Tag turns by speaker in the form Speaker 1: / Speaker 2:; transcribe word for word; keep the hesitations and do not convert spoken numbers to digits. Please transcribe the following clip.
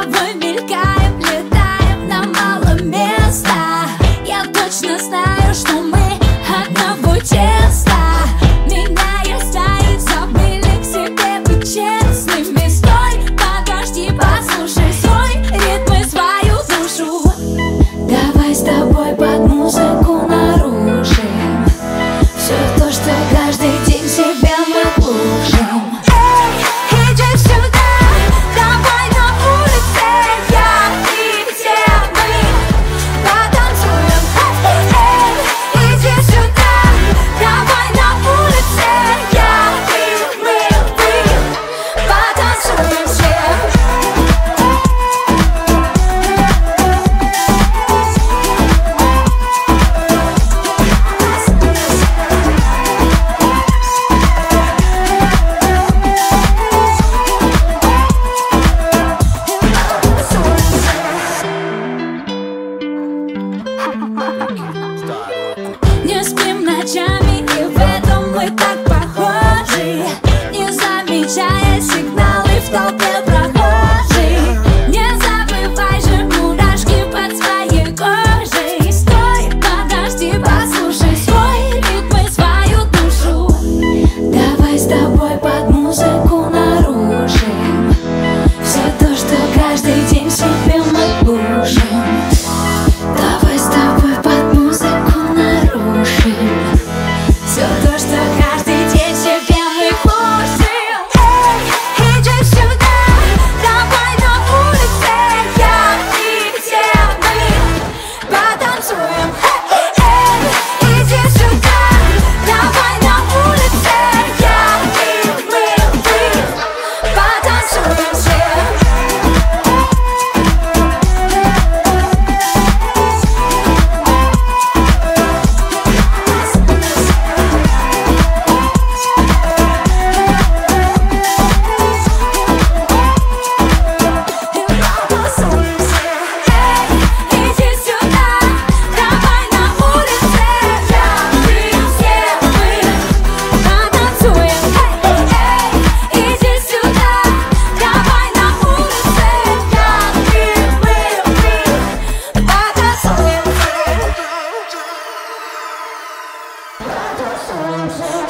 Speaker 1: тобой мелькаем, летаем на мало места. Я точно знаю, что мы одного теста. Меняя стаи, забыли к себе быть честными. Стой, подожди, послушай свой ритм и свою душу. Давай с тобой под музыку нарушим все то, что каждый день себя мы глушим. Не спим ночами, и в этом мы так похожи, не замечая сигналы в толпе прохожих. Не забывай же мурашки под своей кожей. Стой, подожди, послушай свой ритм и свою душу. Давай с тобой под музыку нарушим все то, что каждый день в себе мы глушим. Давай с тобой под музыку нарушим все то, что каждый день себе мы глушим. Эй, иди сюда, давай на улице, я и где мы потанцуем. Эй, иди сюда, давай на улице, я и мы, мы потанцуем все. I'm